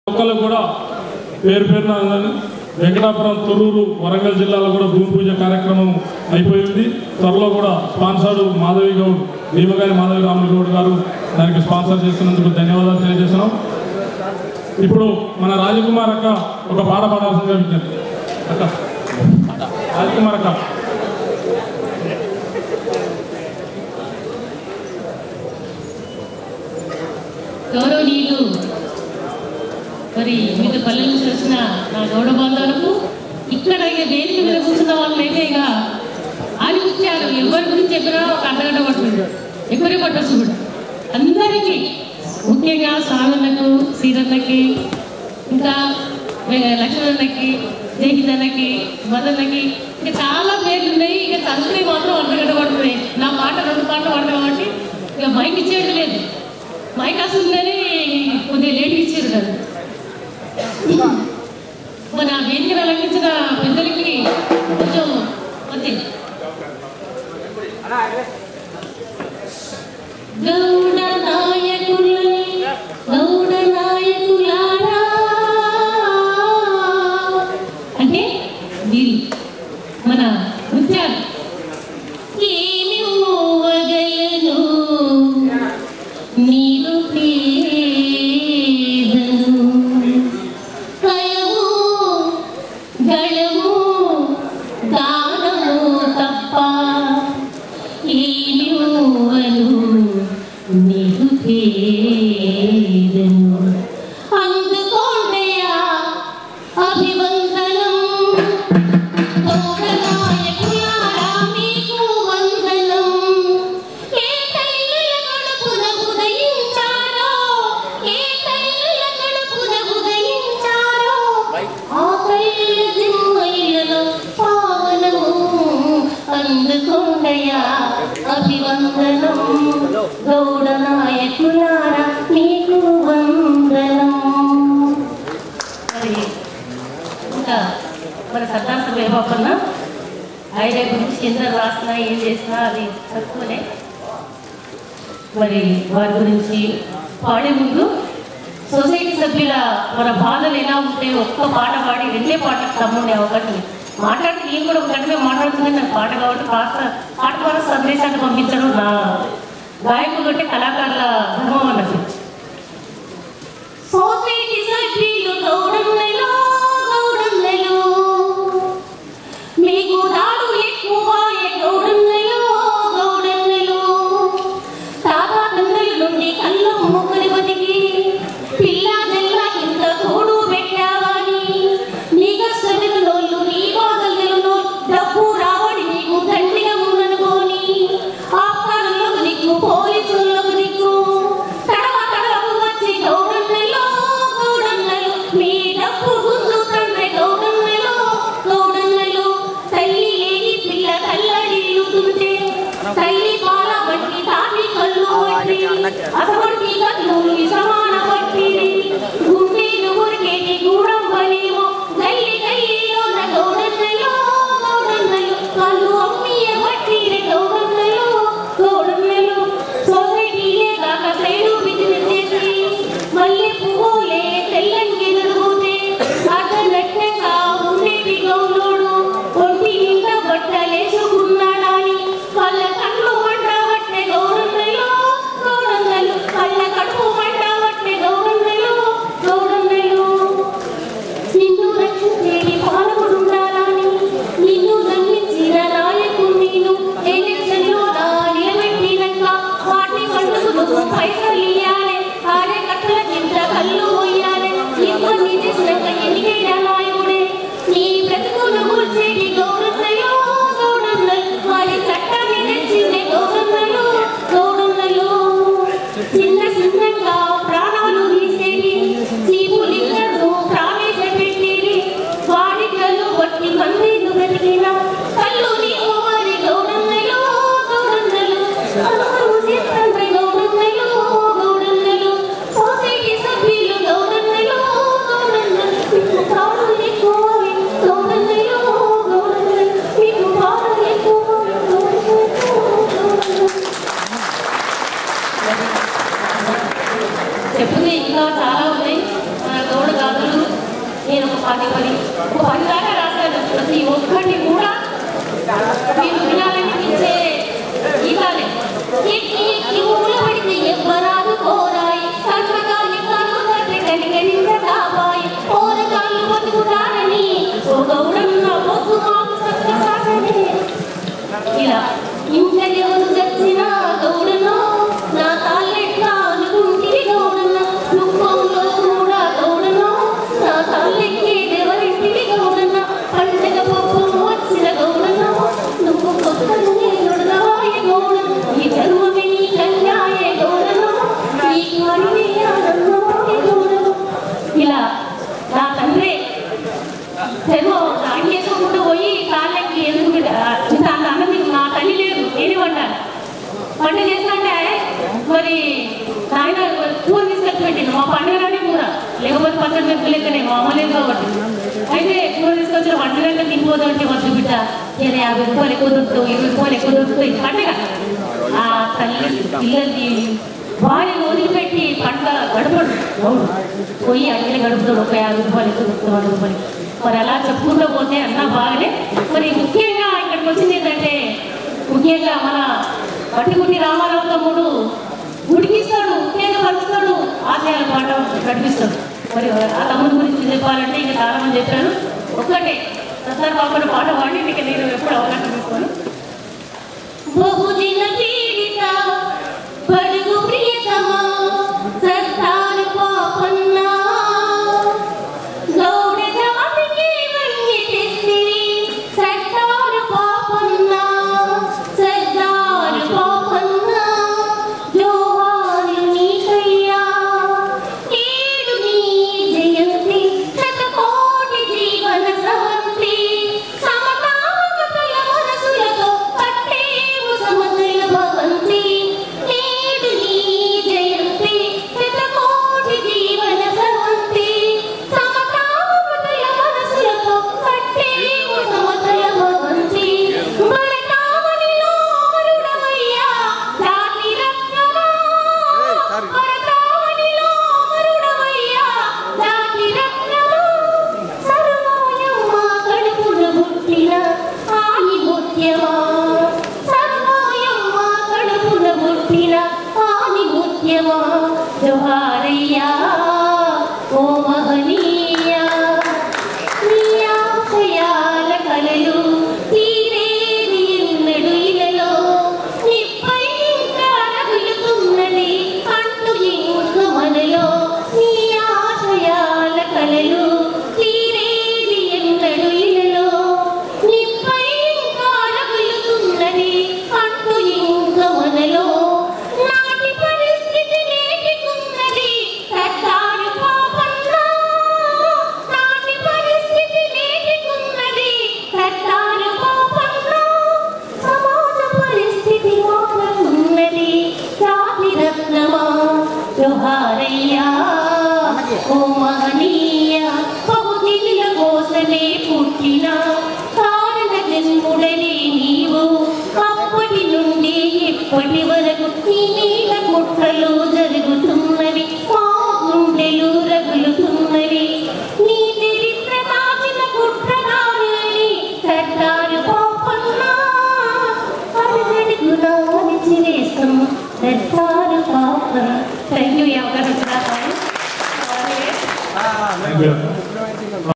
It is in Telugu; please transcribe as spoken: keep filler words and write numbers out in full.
ఒక్కళ్ళు కూడా పేరు పేరున వెంకటాపురం తొర్రూరు వరంగల్ జిల్లాలో కూడా భూమి పూజ కార్యక్రమం అయిపోయింది. త్వరలో కూడా స్పాన్సర్ మాధవి గౌడ్ భీమగారి మాధవి రాములు గౌడ్ గారు దానికి స్పాన్సర్ చేస్తున్నందుకు ధన్యవాదాలు తెలియజేస్తున్నాం. ఇప్పుడు మన రాజకుమార్ అక్క ఒక పాట పాడాల్సిందిగా విజ్ఞప్తి. అక్క రాజకుమార్ అక్క గౌరవనీయులు మరి వివిధ పల్లెల నుంచి వచ్చిన నా గౌడ బాంధవులకు ఇక్కడ ఇక వేదిక మీద కూర్చున్న వాళ్ళైతే ఇక ఆలోచించారు ఎవరి గురించి చెప్పినా ఒక అర్ధగంట పడుతుంది, ఎక్కువనే పట్టచ్చు కూడా. అందరికీ ముఖ్యంగా స్వామిన్నకు, సీరన్నకి, ఇంకా లక్ష్మణన్నకి, జయహితన్నకి, మదన్నకి ఇంకా చాలా పేర్లు ఉన్నాయి. ఇక చదివితే మాత్రం అర్ధగంట పడుతున్నాయి. నా పాట రెండు పాటలు పడతాం కాబట్టి ఇక మైక్ ఇచ్చేది లేదు. మైక్ వస్తుందని కొద్దిగా లేట్ ఇచ్చారు కదా. మన వేదిక అలంకించిన పెద్దలకి కొంచెం వద్దు. గౌడ నాయకుల గౌడ నాయకులారా అంటే వీరి మన నృత్యాలు ఏమి ఊవగలను నీరు పేదను కయము గళము దానము తప్ప ఏమి ఊవను నీరు పేదను. అందుకోండయా అభివందనం గౌడ నాయకులారా మీకు వందనం. ఏ తల్లుల కడుపున ఉదయించారో, ఏ తల్లుల కడుపున ఉదయించారో ఆ తల్లుల దిమ్మయ్యలో పావనము. అందుకోండయా అభివందనం గౌడ నాయకులారా మీకు వందనం. మరి ఇంకా మన సర్దార్ వేపన్న ఆయన గురించి ఎంత రాసినా ఏం చేసినా అది తక్కువనే. మరి వారి గురించి పాడే ముందు సొసైటీ సభ్యుల మన బాధలు ఎలా ఉంటే ఒక్క పాట పాడి రెండే పాటలకు తమ్ముడే అవకాశం మాట్లాడితే నేను కూడా ఒక గంటనే మాట్లాడుతుందని నాకు పాట కాబట్టి కాస్త పాట ద్వారా సందేశాన్ని పంపించడం నా గాయకులు అంటే కళాకారుల ధర్మం అన్నట్టు. సొసైటీ సభ్యులు గౌడన్నెలు గౌడన్నెలు మీకు దాడు ఎక్కువ గౌడన్నెలు గౌడన్నెలు తాతా తండ్రుల నుండి కళ్ళం మొక్కని బతికి పిల్ల జల్ల ఇంత తోడు పెట్టావని నీ కష్టమైన నోళ్ళు నీ బాధలు డబ్బు రావడి నీకు దండిగా ఉందనుకోని ఆ పనులకు నీకు పోలీసులకు నీకు తడవ తడవకు వచ్చి గౌడన్నెలు గౌడన్నెలు మీ డబ్బు గుంజు తండ్రి గౌడన్నెలు గౌడన్నెలు తల్లి లేని పిల్ల తల్లడిల్లుతుంటే తల్లి పాల బట్టి తాటి కళ్ళు పట్టి అసవర్తి కళ్ళు సమాన పట్టి గుండెలు ఊరికేటి గూడం బలేమో గల్లి గల్లిలోన గౌడన్నెలు గౌడన్నెలు కళ్ళు అమ్మియ బట్టి గౌడన్నెలు గౌడన్నెలు సొసైటీలే కాక సైడు బిజినెస్ చేసి మళ్ళీ పువ్వులే తెల్లంగి దొరికితే అర్ధనట్టంగా ఉండేటి గౌలోడు ఒంటి నిండా బట్టలేసుకున్నాడని వాళ్ళ కళ్ళు మండబట్టే గౌడన్నెలు గౌడన్నెలు వాళ్ళ కడుపు మండబట్టే గౌడన్నెలు గౌడన్నెలు. నిన్ను రక్షించేది పాలకుడు ఉండాలని నిన్ను దండించిన నాయకుడు నేను ఎలక్షన్లో నా నిలబెట్టినాక వాటి పండుగకు పైసలు ఇయ్యాలి, ఆడే కట్టల కింద కళ్ళు పోయాలి. ఇవన్నీ చేసినాక ఎన్నికైన నాయకుడే నీ బ్రతుకును కూర్చేది గౌడన్నెలు గౌడన్నెలు వారి చట్టాన్ని తెచ్చింది గౌడన్నెలు గౌడన్నెలు. చిన్న చిన్నగా ప్రాణాలు తీసేది శివులింగను ప్రవేశపెట్టేది వాడి కళ్ళు బట్టి మందిను బ్రతికిన కళ్ళు నీవు వారి గౌడన్నెలు గౌడన్నెలు అందరూ చేతండ్రి గౌడన్నెలు పది పది ఒక పది దాకా రాశారు. ప్రతి ఒక్కటి కూడా మీరు వినాలనిపించే గీతాలే. ఎక్కి ఎక్కి ఊళ్ళ పడితే ఎవ్వరాలు కోరాయి, కర్మగాలి కరువు కట్టే కలిగనింద కాపాయి, పోరగాళ్ళు బతుకుతారని ఓ గౌడన్న పొద్దు మాకు సత్యసాగనే. ఇలా ఇంటెవరు తెచ్చినా గౌడన్నో నా తాళ్ళెట్లా అనుకుంటివి గౌడన్న, దుఃఖంలో కూడా గౌడన్నో నా తాళ్ళెక్కేదెవరింటివి గౌడన్న, పండగ పప్పు వచ్చిన గౌడన్న నువ్వు కొత్తనే నొడదవాయ గౌడన్న, ఈ జన్మమే నీ కన్యాయే గౌడన్న, నీకు అన్నీ ఆనందమాయ గౌడన్న. ఇలా నా తండ్రి తెగో అంగేసుకుంటూ పోయి తాళ్ళకి ఎందుకు ఇంత అంత అన్నది నా తల్లి లేదు, నేనే వండాను. పంట చేస్తుంటే మరి నాయన కూర తీసుకొచ్చి పెట్టిండు. మా పండుగ రాని కూర, లేకపోతే పచ్చడి మెప్పు లెక్కనే మా అమ్మ లేదు కాబట్టి. అయితే కూర తీసుకొచ్చిన వంటగంట తినిపోతుంటే వద్దు బిడ్డ, నేను యాభై రూపాయలు ఎక్కువ దొరుకుతావు, ఇరవై రూపాయలు ఎక్కువ దొరుకుతాయి పండుగ. ఆ తల్లి పిల్లల్ని వారిని వదిలిపెట్టి పంట గడపడు, పోయి అన్నీ గడుపుతాడు. ఒక యాభై రూపాయలు ఎక్కువ దొరుకుతావు, వంద రూపాయలు. మరి అలా చెప్పుకుంటూ పోతే అన్నా బాగానే. మరి ముఖ్యంగా ఇక్కడికి వచ్చింది ఏంటంటే, ముఖ్యంగా మన పట్టిగుండి రామారావు తమ్ముడు ఉడికిస్తాడు, ఉపయోగపరుస్తాడు, ఆశయాల పాట నడిపిస్తాడు. మరి ఆ తమ్ముడి గురించి చెప్పాలంటే ఇంకా చాలా మంది చెప్పాను. ఒక్కటే సత్తారు పాపన పాట పాడి ఇక నేను ఎప్పుడు అవకాశం తీసుకోను. బహుజన పీడిత పడుగు ప్రియతమా సత్తారు పాపన్న జోహారయ్యా ఓ మహనీయా, నీ ఆశయాల కలలు తీరేది ఎన్నడు ఇలలో, నిప్పై ఇంకా రగులుతున్నది అంటూ ఇంకా మనలో, నీ ఆశయాల కలలు తీరేది ఎన్నడు ఇలలో, నిప్పై ఇంకా రగులుతున్నది అంటూ ఇంకా మనలో, జోహారయ్యా ఓ మహనీయ, బహుదినుల కోసమే పుట్టిన కారణ జన్ముడని నీవు, అప్పటి నుండి ఇప్పటి వరకు నీ నీల కుట్రలు జరుగుతున్నవి, మా గుండెలు రగులుతున్నవి, నీ చరిత్ర దాచిన కుట్రదారులని సర్దారు పాపన్న అడుగడుగునా చిరేస్తాం సర్దారు పాపన్న. Thank you. ఈ అవకాశం